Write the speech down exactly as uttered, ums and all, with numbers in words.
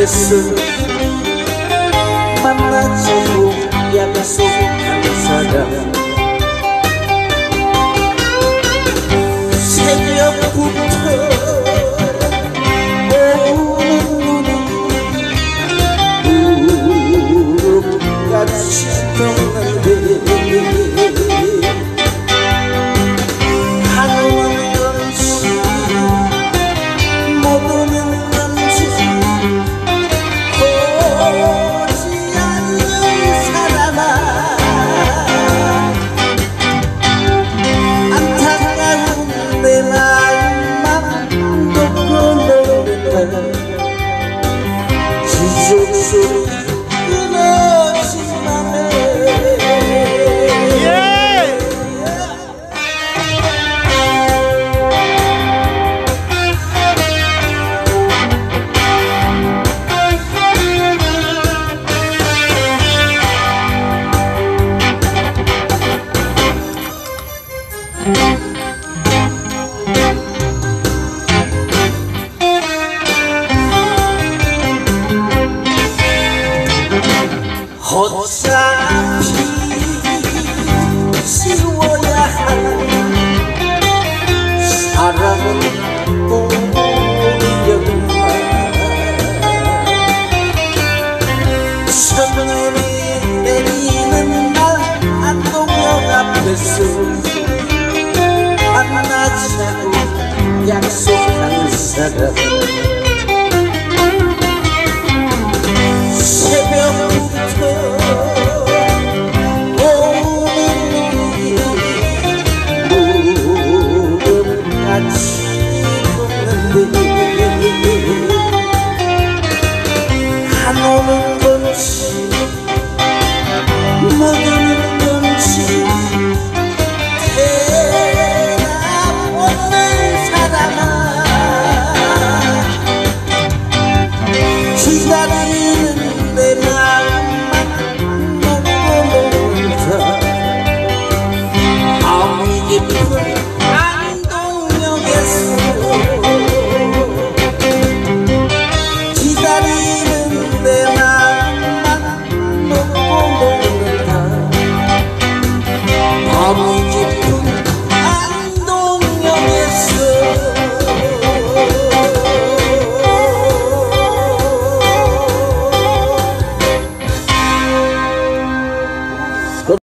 앞에서 만나자고 약속한 사람 새벽부터 오는 눈이 무릎같이 떴는데 하는 건지 못 오는 건지 오지 않는 사람아 안타까운 내 마음만 놓고 노래다 지적소리 끊어지만 어차피 지워야 할 사랑은 꿈이었나 첫눈이 내리는 날 안동역 앞에서 만나자고 약속한 사람